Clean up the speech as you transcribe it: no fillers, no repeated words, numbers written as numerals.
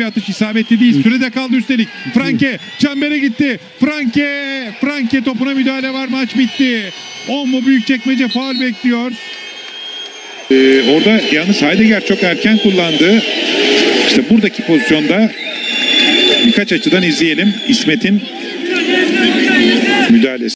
bir atış, isabetli değil. Sürede kaldı üstelik. Franke çembere gitti. Franke topuna müdahale var, maç bitti. Onmu Büyükçekmece faul bekliyor. Orada yalnız Heidegger çok erken kullandı. İşte buradaki pozisyonda birkaç açıdan izleyelim İsmet'in müdahalesi.